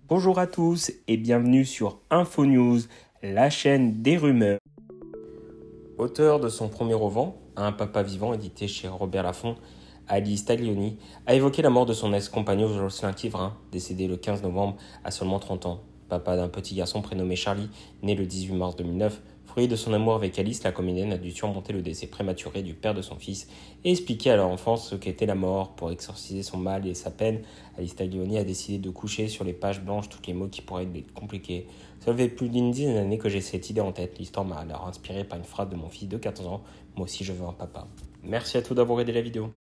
Bonjour à tous et bienvenue sur Info News, la chaîne des rumeurs. Auteur de son premier roman, Un papa vivant, édité chez Robert Laffont, Alice Taglioni a évoqué la mort de son ex-compagnon Jocelyn Quivrin, décédé le 15 novembre à seulement 30 ans. Papa d'un petit garçon prénommé Charlie, né le 18 mars 2009, fruit de son amour avec Alice, la comédienne a dû surmonter le décès prématuré du père de son fils et expliquer à leur enfance ce qu'était la mort. Pour exorciser son mal et sa peine, Alice Taglioni a décidé de coucher sur les pages blanches tous les mots qui pourraient être compliqués. Ça fait plus d'une dizaine d'années que j'ai cette idée en tête. L'histoire m'a alors inspiré par une phrase de mon fils de 14 ans. Moi aussi je veux un papa. Merci à tous d'avoir aidé la vidéo.